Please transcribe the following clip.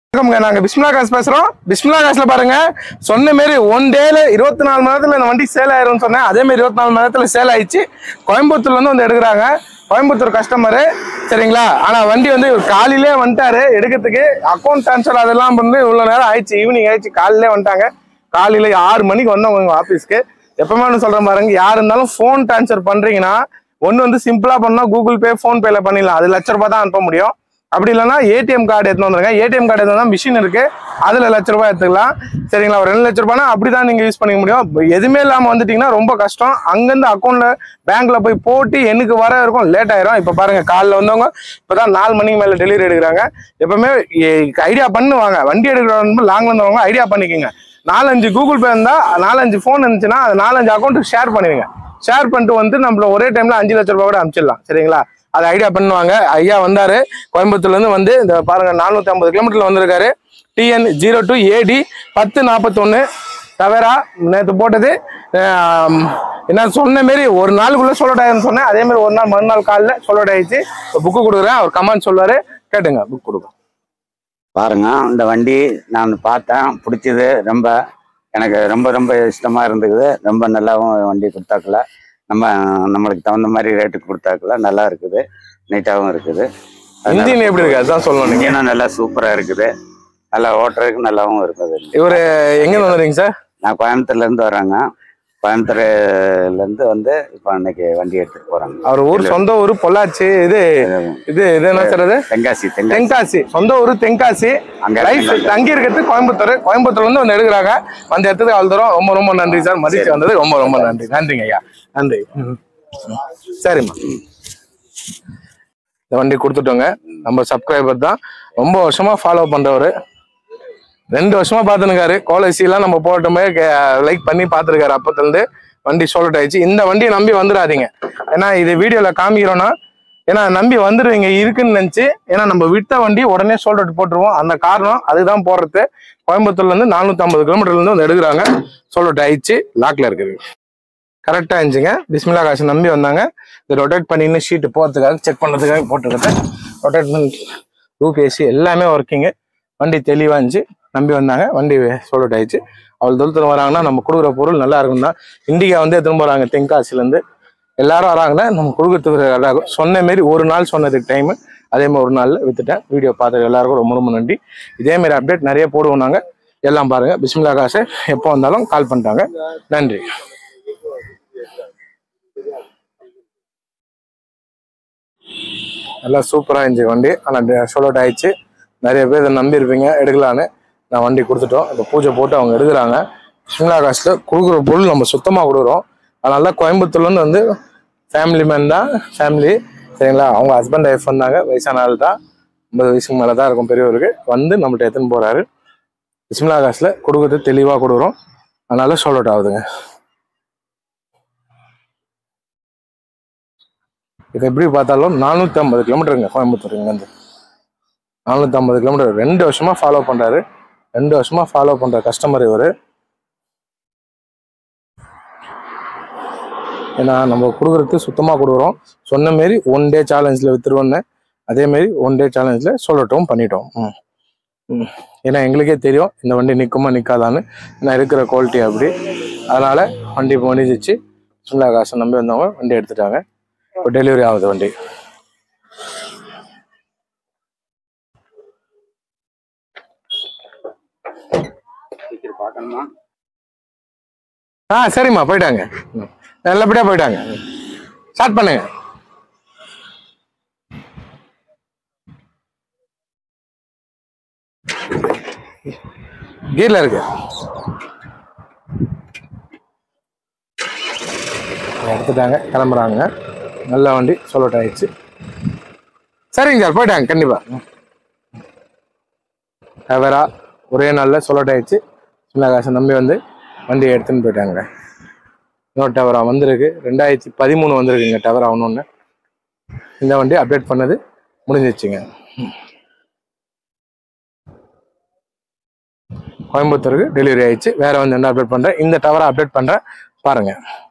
நாங்க பிஸ்மிலா காசு பேசுறோம். பிஸ்மிலா காசுல பாருங்க, சொன்ன மாரி ஒன் டேல 24 மணி நேரத்துல இந்த வண்டி சேல் ஆயிரும்னு சொன்னேன். அதே மாதிரி 24 மணி நேரத்துல சேல் ஆயிடுச்சு. கோயம்புத்தூர்ல இருந்து வந்து எடுக்கிறாங்க. கோயம்புத்தூர் கஸ்டமரு, சரிங்களா? ஆனா வண்டி வந்து காலையிலே வந்துட்டாரு எடுக்கிறதுக்கு. அக்கௌண்ட் ட்ரான்ஸ்ஃபர் அதெல்லாம் பண்ணி இவ்வளவு நேரம் ஆயிடுச்சு. ஈவினிங் ஆயிடுச்சு. காலையிலே வந்துட்டாங்க. காலையில 6 மணிக்கு வந்தவங்க ஆபீஸ்க்கு. எப்பவுமே ஒன்று சொல்றேன் பாருங்க, யார் இருந்தாலும் போன் டிரான்ஸ்ஃபர் பண்றீங்கன்னா ஒன்னு வந்து சிம்பிளா பண்ணா கூகுள் பே, போன் பேல பண்ணிடலாம். அது ₹1,00,000 தான் அனுப்ப முடியும். அப்படி இல்லைன்னா ஏடிஎம் கார்டு எடுத்து வந்துருங்க. ஏடிஎம் கார்டு எடுத்து வந்தா மிஷின் இருக்கு, அதுல ₹1,00,000 எடுத்துக்கலாம். சரிங்களா? ஒரு ₹2,00,000 அப்படிதான் நீங்க யூஸ் பண்ணிக்க முடியும். எதுவுமே இல்லாம வந்துட்டீங்கன்னா ரொம்ப கஷ்டம். அங்கிருந்து அக்கௌண்ட்ல பேங்க்ல போய் போட்டு எனக்கு வர இருக்கும் லேட் ஆயிரும். இப்ப பாருங்க, காலைல வந்தவங்க இப்பதான் 4 மணிக்கு மேல டெலிவரி எடுக்கிறாங்க. எப்பவுமே ஐடியா பண்ணுவாங்க. வண்டி எடுக்கிறவங்க லாங்ல இருந்தவங்க ஐடியா பண்ணிக்கோங்க. 4-5 கூகுள் பே இருந்தா, 4-5 போன் இருந்துச்சுன்னா அது 4-5 அக்கௌண்ட்டுக்கு ஷேர் பண்ணிடுங்க. ஷேர் பண்ணிட்டு வந்து நம்மள ஒரே டைம்ல ₹5,00,000 கூட அனுப்பிச்சிடலாம். சரிங்களா? அது ஐடியா பண்ணுவாங்க. ஐயா வந்தாரு கோயம்புத்தூர்ல இருந்து வந்து இந்த பாருங்க 450 கிலோமீட்டர்ல வந்திருக்காரு. TN02AD 1041 தவேரா நேற்று போட்டது. என்ன சொன்ன மாரி ஒரு நாளுக்குள்ள சோல்ட் ஆயிருன்னு சொன்னேன். அதே மாதிரி ஒரு நாள் மறுநாள் காலில் சோல்ட் ஆயிடுச்சு. புக்கு கொடுக்குறேன், அவர் கமெண்ட் சொல்லுவாரு, கேட்டுங்க. புக் கொடுக்கும் பாருங்க. இந்த வண்டி நான் பார்த்தேன், பிடிச்சது. எனக்கு ரொம்ப ரொம்ப இஷ்டமா இருந்துக்குது. ரொம்ப நல்லாவும் வண்டி கொடுத்தாக்கல, நம்மளுக்கு தகுந்த மாதிரி ரேட்டுக்கு கொடுத்தாக்கல நல்லா இருக்குது, நீட்டாகவும் இருக்குது. இன்ஜின் எப்படி இருக்கு அதுதான் சொல்லணும். இன்ஜினும் நல்லா சூப்பரா இருக்குது, நல்லா ஓட்டுறதுக்கு நல்லாவும் இருக்குது. இவரு எங்க வந்துறீங்க சார்? நான் கோயம்புத்தூர்ல இருந்து வர்றேங்க. கோயம்புத்தூர்ல இருந்து வந்து இப்போ இன்னைக்கு வண்டி எடுத்துட்டு போறாங்க. அவர் ஊர் சொந்த ஊர் பொள்ளாச்சி. இது என்ன சார்? அது தென்காசி. சொந்த ஊர் தென்காசி. அங்க லைஃப் தங்கி இருக்கிறது கோயம்புத்தூர். கோயம்புத்தூர்ல இருந்து வந்து எடுக்கிறாங்க. வந்து எடுத்தது அவ்வளோ தூரம். ரொம்ப ரொம்ப நன்றி சார். மதிச்சு வந்தது ரொம்ப ரொம்ப நன்றி. நன்றிங்க ஐயா, நன்றி. சரிம்மா, இந்த வண்டி கொடுத்துட்டோங்க. நம்ம சப்ஸ்கிரைபர் தான், ரொம்ப வருஷமா ஃபாலோ பண்றவரு. 2 வருஷமா பார்த்துருக்காரு. கோலசி எல்லாம் நம்ம போட்டோமே லைக் பண்ணி பார்த்துருக்காரு. அப்பத்திலிருந்து வண்டி சோல்ட் ஆயிடுச்சு. இந்த வண்டியை நம்பி வந்துடாதீங்க. ஏன்னா இது வீடியோல காமிக்கிறோம்னா, ஏன்னா நம்பி வந்துடுவீங்க இருக்குன்னு நினைச்சு. ஏன்னா நம்ம விட்ட வண்டி உடனே சோல்ட் அவுட் போட்டுருவோம். அந்த காரணம் அதுதான் போடுறது. கோயம்புத்தூர்ல இருந்து 450 கிலோமீட்டர்ல இருந்து வந்து எடுக்கிறாங்க. சோல்ட் அவுட் ஆயிடுச்சு, லாக்ல இருக்குது. கரெக்டா இருந்துச்சுங்க. பிஸ்மிலா காசு நம்பி வந்தாங்க. இது ரொட்டேட் பண்ணின்னு ஷீட்டு போகிறதுக்காக செக் பண்ணுறதுக்காக போட்டுருக்கேன். ரொட்டேட் பண்ணி ரூப் ஏசி எல்லாமே ஒர்க்கிங்கு. வண்டி தெளிவாக இருந்துச்சு. நம்பி வந்தாங்க, வண்டி சோல்ட் அவுட் ஆயிடுச்சு. அவ்வளோ தூரத்தில் வராங்கன்னா நம்ம கொடுக்குற பொருள் நல்லா இருக்கும் தான். இண்டிகா வந்து எடுத்துன்னு போகிறாங்க தென்காசிலேருந்து. எல்லாரும் வராங்கன்னா நம்ம கொடுக்குறதுக்கு நல்லா இருக்கும். சொன்ன மாரி ஒரு நாள் சொன்னதுக்கு டைமு, அதே மாதிரி ஒரு நாளில் வித்துட்டேன். வீடியோ பார்த்துட்டு எல்லாருக்கும் ரொம்ப ரொம்ப நன்றி. இதேமாரி அப்டேட் நிறைய போடுவோம் நாங்கள். எல்லாம் பாருங்க. பிஸ்மிலா காசு எப்போ வந்தாலும் கால் பண்ணிட்டாங்க. நன்றி. நல்லா சூப்பராக இருந்துச்சு வண்டி. ஆனால் சோல்ட் அவுட் ஆயிடுச்சு. நிறைய பேர் இதை நம்பியிருப்பீங்க எடுக்கலான்னு. நான் வண்டி கொடுத்துட்டோம். இப்போ பூஜை போட்டு அவங்க எடுக்கிறாங்க. பிஸ்மிலா காசில் கொடுக்குற பொருள் நம்ம சுத்தமாக கொடுக்குறோம். அதனால தான் கோயம்புத்தூர்லேருந்து வந்து ஃபேமிலி மேன் தான், ஃபேமிலி, சரிங்களா? அவங்க ஹஸ்பண்ட் ஒய்ஃப் வந்தாங்க. வயசான ஆள் தான், 50 வயசுக்கு மேலே தான் இருக்கும் பெரியவருக்கு. வந்து நம்மள்ட்ட எடுத்துன்னு போகிறாரு. பிஸ்மிலா காசில் கொடுக்குறது தெளிவாக கொடுக்குறோம். அதனால சோல்ட் அவுட் ஆகுதுங்க. இது எப்படி பார்த்தாலும் 450 கிலோமீட்டருங்க கோயம்புத்தூர். இங்கேருந்து 450 கிலோமீட்டர். 2 வருஷமா ஃபாலோ பண்றாரு. 2 வருஷமா ஃபாலோ பண்ற கஸ்டமர் இவரு. ஏன்னா நம்ம கொடுக்குறது சுத்தமா கொடுக்குறோம். சொன்ன மாரி 1 டே சேலஞ்சில் வித்துருவோன்னு, அதே மாதிரி 1 டே சேலஞ்சில் சொல்லட்டும் பண்ணிட்டோம். ஏன்னா எங்களுக்கே தெரியும் இந்த வண்டி நிற்குமா நிற்காதான்னு. ஏன்னா இருக்கிற குவாலிட்டி அப்படி. அதனால வண்டி முடிஞ்சிச்சு. பிஸ்மிலா காசை நம்பி வந்தவங்க வண்டி எடுத்துட்டாங்க. இப்போ டெலிவரி ஆகுது வண்டி. சரிம்மா, போயிட்டாங்க. நல்லபடியா போயிட்டாங்க. ஸ்டார்ட் பண்ணுங்க. கீர்ல இருக்கு. எடுத்துட்டாங்க, கிளம்புறாங்க. நல்ல வண்டி சோல்ட் அவுட் ஆயிடுச்சு. சரிங்க சார், போயிட்டாங்க. கண்டிப்பா தவேரா ஒரே நாளில் சோல்ட் அவுட் ஆயிடுச்சு. பிஸ்மிலா காசை நம்பி வந்து வண்டியை எடுத்துன்னு போயிட்டாங்க. இன்னொரு டவரா வந்திருக்கு. 2013 வந்திருக்குங்க டவரா ஒன்று. இந்த வண்டி அப்டேட் பண்ணது முடிஞ்சிச்சுங்க. கோயம்புத்தூருக்கு டெலிவரி ஆயிடுச்சு. வேற வந்து என்ன அப்டேட் பண்றேன், இந்த டவரை அப்டேட் பண்றேன் பாருங்க.